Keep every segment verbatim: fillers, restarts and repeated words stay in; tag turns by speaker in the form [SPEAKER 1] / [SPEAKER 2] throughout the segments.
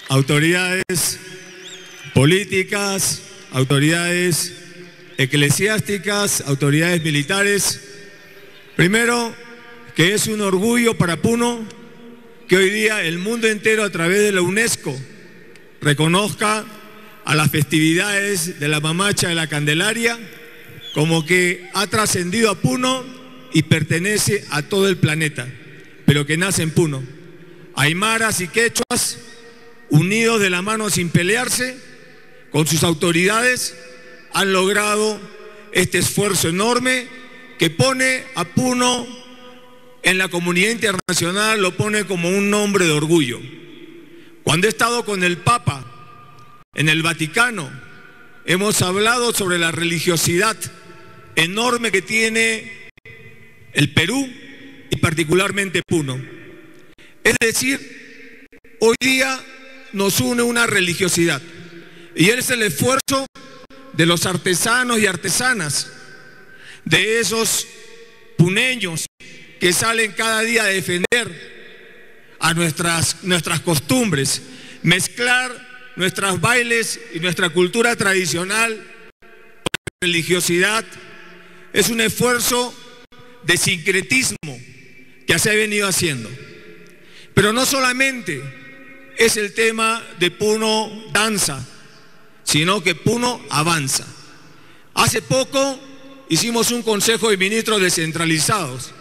[SPEAKER 1] autoridades políticas, autoridades eclesiásticas, autoridades militares. Primero, que es un orgullo para Puno que hoy día el mundo entero a través de la UNESCO reconozca a las festividades de la Mamacha de la Candelaria como que ha trascendido a Puno y pertenece a todo el planeta, pero que nace en Puno. Aymaras y quechuas unidos de la mano sin pelearse, con sus autoridades, han logrado este esfuerzo enorme que pone a Puno en la comunidad internacional, lo pone como un nombre de orgullo. Cuando he estado con el Papa en el Vaticano, hemos hablado sobre la religiosidad enorme que tiene el Perú y particularmente Puno. Es decir, hoy día nos une una religiosidad y es el esfuerzo de los artesanos y artesanas, de esos puneños que salen cada día a defender a nuestras, nuestras costumbres, mezclar nuestros bailes y nuestra cultura tradicional con la religiosidad. Es un esfuerzo de sincretismo que se ha venido haciendo. Pero no solamente es el tema de Puno danza, sino que Puno avanza. Hace poco hicimos un consejo de ministros descentralizados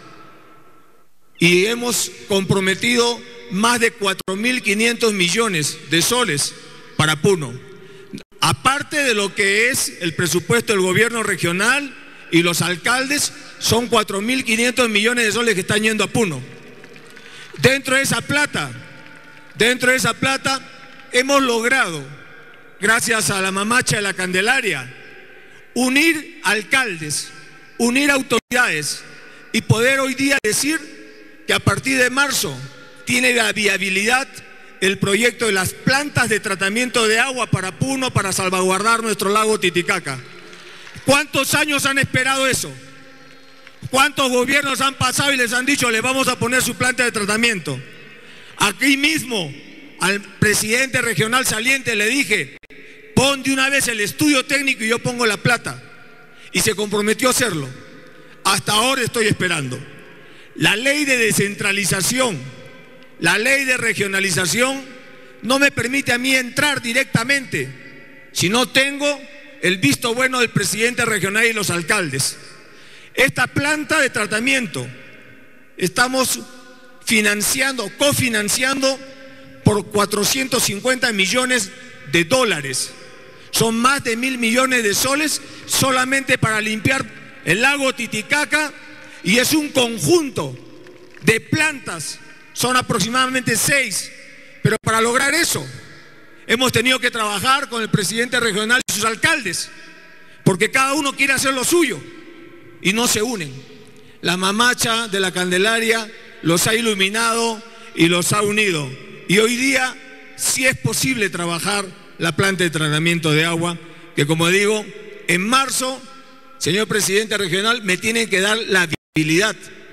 [SPEAKER 1] y hemos comprometido más de cuatro mil quinientos millones de soles para Puno, aparte de lo que es el presupuesto del gobierno regional y los alcaldes. Son cuatro mil quinientos millones de soles que están yendo a Puno. Dentro de esa plata, dentro de esa plata hemos logrado, gracias a la Mamacha de la Candelaria, unir alcaldes, unir autoridades y poder hoy día decir que a partir de marzo tiene la viabilidad el proyecto de las plantas de tratamiento de agua para Puno para salvaguardar nuestro lago Titicaca. ¿Cuántos años han esperado eso? ¿Cuántos gobiernos han pasado y les han dicho les vamos a poner su planta de tratamiento? Aquí mismo al presidente regional saliente le dije, pon de una vez el estudio técnico y yo pongo la plata. Y se comprometió a hacerlo. Hasta ahora estoy esperando. La ley de descentralización, la ley de regionalización no me permite a mí entrar directamente si no tengo el visto bueno del presidente regional y los alcaldes. Esta planta de tratamiento estamos financiando, cofinanciando por cuatrocientos cincuenta millones de dólares. Son más de mil millones de soles solamente para limpiar el lago Titicaca y es un conjunto de plantas, son aproximadamente seis, pero para lograr eso hemos tenido que trabajar con el presidente regional y sus alcaldes, porque cada uno quiere hacer lo suyo y no se unen. La Mamacha de la Candelaria los ha iluminado y los ha unido. Y hoy día sí es posible trabajar la planta de tratamiento de agua, que como digo, en marzo, señor presidente regional, me tienen que dar la viabilidad,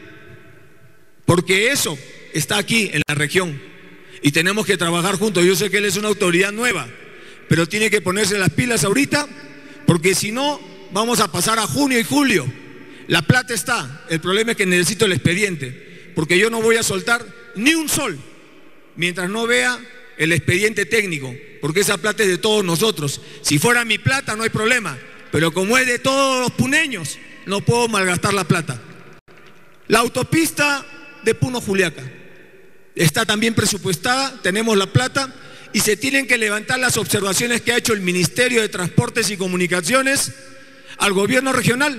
[SPEAKER 1] porque eso está aquí en la región y tenemos que trabajar juntos. Yo sé que él es una autoridad nueva, pero tiene que ponerse las pilas ahorita, porque si no, vamos a pasar a junio y julio. La plata está, el problema es que necesito el expediente, porque yo no voy a soltar ni un sol mientras no vea el expediente técnico, porque esa plata es de todos nosotros. Si fuera mi plata no hay problema, pero como es de todos los puneños, no puedo malgastar la plata. La autopista de Puno-Juliaca está también presupuestada, tenemos la plata y se tienen que levantar las observaciones que ha hecho el Ministerio de Transportes y Comunicaciones al gobierno regional,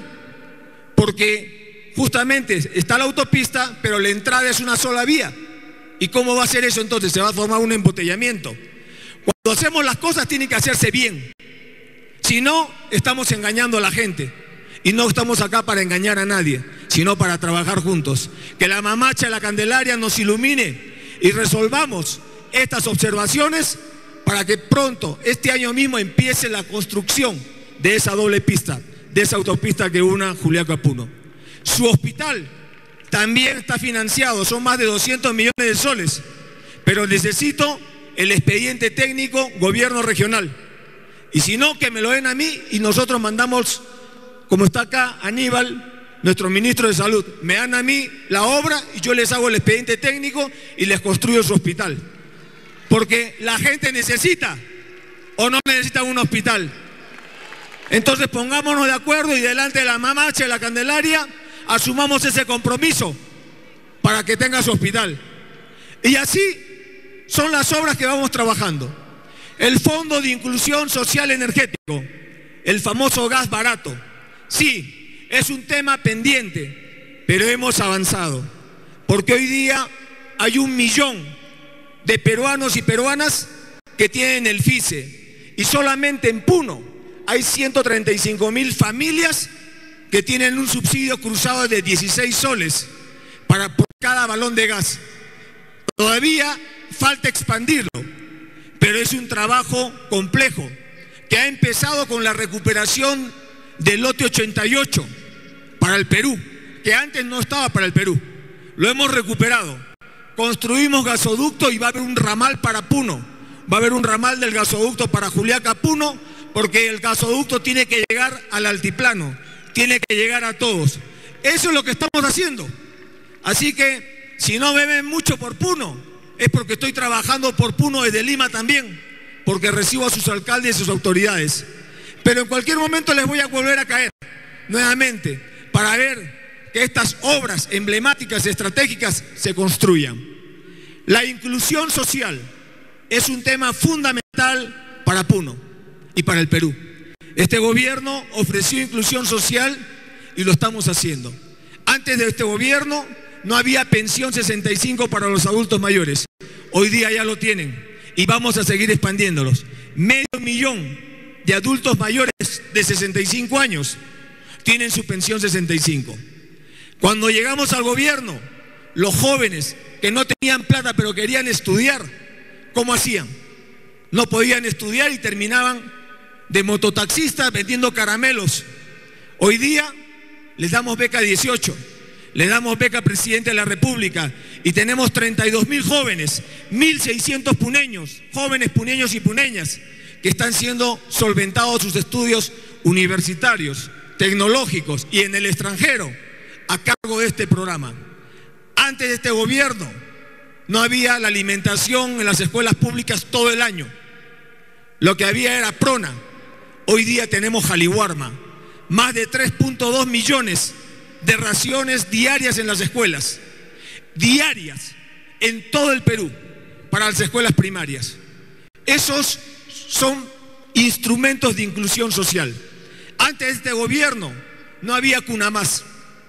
[SPEAKER 1] porque justamente está la autopista, pero la entrada es una sola vía. ¿Y cómo va a ser eso entonces? Se va a formar un embotellamiento. Cuando hacemos las cosas tienen que hacerse bien. Si no, estamos engañando a la gente. Y no estamos acá para engañar a nadie, sino para trabajar juntos. Que la Mamacha de la Candelaria nos ilumine y resolvamos estas observaciones para que pronto, este año mismo, empiece la construcción de esa doble pista, de esa autopista que una Juliaca a Puno. Su hospital también está financiado, son más de doscientos millones de soles, pero necesito el expediente técnico, gobierno regional. Y si no, que me lo den a mí y nosotros mandamos, como está acá Aníbal, nuestro ministro de Salud, me dan a mí la obra y yo les hago el expediente técnico y les construyo su hospital. Porque la gente necesita o no necesita un hospital. Entonces pongámonos de acuerdo y delante de la mamacha de la Candelaria asumamos ese compromiso para que tenga su hospital. Y así son las obras que vamos trabajando. El Fondo de Inclusión Social Energético, el famoso gas barato. Sí, es un tema pendiente, pero hemos avanzado. Porque hoy día hay un millón de peruanos y peruanas que tienen el F I S E. Y solamente en Puno hay ciento treinta y cinco mil familias que tienen un subsidio cruzado de dieciséis soles para, por cada balón de gas. Todavía falta expandirlo, pero es un trabajo complejo que ha empezado con la recuperación del lote ochenta y ocho para el Perú, que antes no estaba para el Perú. Lo hemos recuperado. Construimos gasoducto y va a haber un ramal para Puno. Va a haber un ramal del gasoducto para Juliaca, Puno, porque el gasoducto tiene que llegar al altiplano, tiene que llegar a todos. Eso es lo que estamos haciendo. Así que, si no me ven mucho por Puno, es porque estoy trabajando por Puno desde Lima también, porque recibo a sus alcaldes y sus autoridades. Pero en cualquier momento les voy a volver a caer nuevamente para ver que estas obras emblemáticas y estratégicas se construyan. La inclusión social es un tema fundamental para Puno y para el Perú. Este gobierno ofreció inclusión social y lo estamos haciendo. Antes de este gobierno no había pensión sesenta y cinco para los adultos mayores. Hoy día ya lo tienen y vamos a seguir expandiéndolos. Medio millón de adultos mayores de sesenta y cinco años tienen su pensión sesenta y cinco. Cuando llegamos al gobierno, los jóvenes que no tenían plata pero querían estudiar, ¿cómo hacían? No podían estudiar y terminaban de mototaxistas vendiendo caramelos. Hoy día les damos beca dieciocho, le damos beca Presidente de la República y tenemos treinta y dos mil jóvenes, mil seiscientos puneños, jóvenes puneños y puneñas que están siendo solventados sus estudios universitarios, tecnológicos y en el extranjero a cargo de este programa. Antes de este gobierno no había la alimentación en las escuelas públicas todo el año. Lo que había era Prona. Hoy día tenemos Jaliwarma. Más de tres punto dos millones de raciones diarias en las escuelas. Diarias en todo el Perú para las escuelas primarias. Esos son instrumentos de inclusión social. Antes de este gobierno no había Cunamás.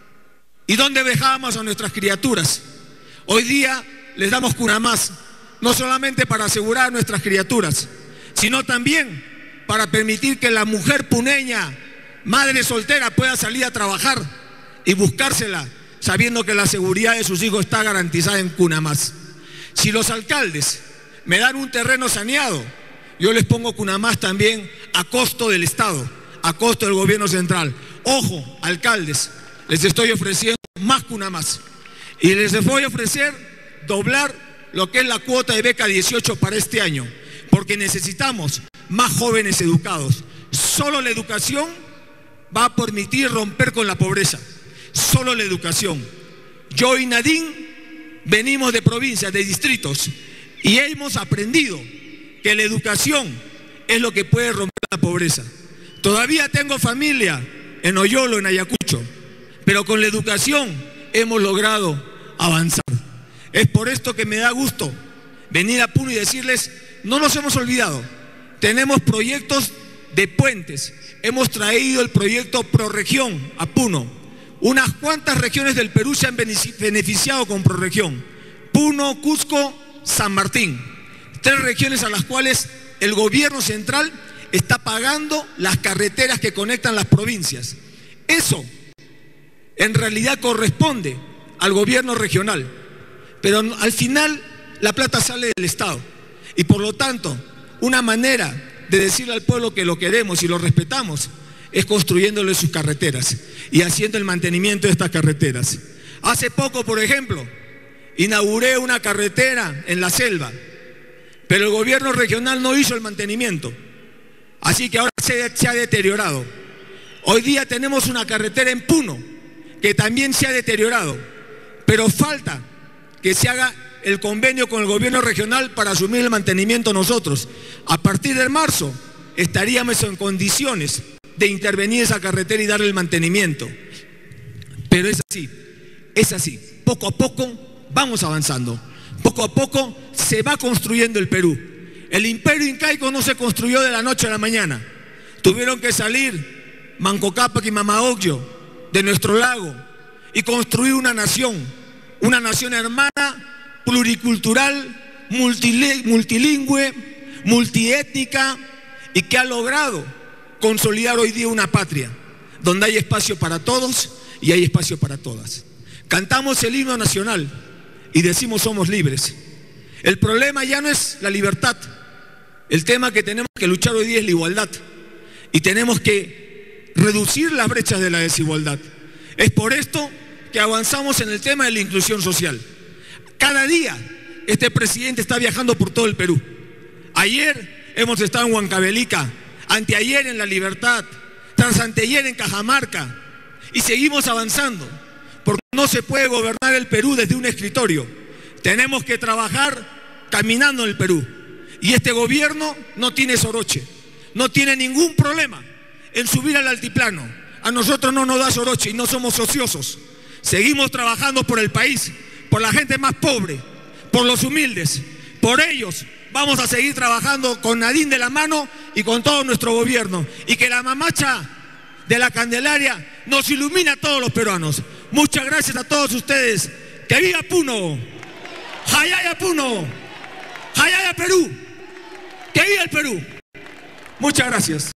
[SPEAKER 1] ¿Y dónde dejábamos a nuestras criaturas? Hoy día les damos Cunamás, no solamente para asegurar a nuestras criaturas, sino también para permitir que la mujer puneña, madre soltera, pueda salir a trabajar y buscársela, sabiendo que la seguridad de sus hijos está garantizada en Cunamás. Si los alcaldes me dan un terreno saneado, yo les pongo Cunamás también a costo del Estado, a costo del gobierno central. Ojo, alcaldes, les estoy ofreciendo más Cunamás y les voy a ofrecer doblar lo que es la cuota de beca dieciocho para este año, porque necesitamos más jóvenes educados. Solo la educación va a permitir romper con la pobreza, solo la educación. Yo y Nadine venimos de provincias, de distritos, y hemos aprendido que la educación es lo que puede romper la pobreza. Todavía tengo familia en Oyolo, en Ayacucho, pero con la educación hemos logrado avanzar. Es por esto que me da gusto venir a Puno y decirles, no nos hemos olvidado, tenemos proyectos de puentes, hemos traído el proyecto Proregión a Puno. Unas cuantas regiones del Perú se han beneficiado con Proregión: Puno, Cusco, San Martín. Tres regiones a las cuales el gobierno central está pagando las carreteras que conectan las provincias. Eso en realidad corresponde al gobierno regional, pero al final la plata sale del Estado y por lo tanto una manera de decirle al pueblo que lo queremos y lo respetamos es construyéndole sus carreteras y haciendo el mantenimiento de estas carreteras. Hace poco, por ejemplo, inauguré una carretera en la selva pero el gobierno regional no hizo el mantenimiento. Así que ahora se, se ha deteriorado. Hoy día tenemos una carretera en Puno que también se ha deteriorado, pero falta que se haga el convenio con el gobierno regional para asumir el mantenimiento nosotros. A partir de marzo estaríamos en condiciones de intervenir esa carretera y darle el mantenimiento. Pero es así, es así. Poco a poco vamos avanzando. Poco a poco se va construyendo el Perú. El imperio incaico no se construyó de la noche a la mañana. Tuvieron que salir Manco Cápac y Mama Ocllo de nuestro lago y construir una nación, una nación hermana, pluricultural, multilingüe, multiétnica, y que ha logrado consolidar hoy día una patria donde hay espacio para todos y hay espacio para todas. Cantamos el himno nacional y decimos somos libres. El problema ya no es la libertad. El tema que tenemos que luchar hoy día es la igualdad. Y tenemos que reducir las brechas de la desigualdad. Es por esto que avanzamos en el tema de la inclusión social. Cada día este presidente está viajando por todo el Perú. Ayer hemos estado en Huancavelica, anteayer en La Libertad, tras anteayer en Cajamarca, y seguimos avanzando, porque no se puede gobernar el Perú desde un escritorio. Tenemos que trabajar caminando en el Perú. Y este gobierno no tiene soroche, no tiene ningún problema en subir al altiplano. A nosotros no nos da soroche y no somos ociosos. Seguimos trabajando por el país, por la gente más pobre, por los humildes. Por ellos vamos a seguir trabajando con Nadine de la mano y con todo nuestro gobierno. Y que la mamacha de la Candelaria nos ilumine a todos los peruanos. Muchas gracias a todos ustedes. ¡Que viva Puno! ¡Jayaya Puno! ¡Jayaya Perú! ¡Que viva el Perú! Muchas gracias.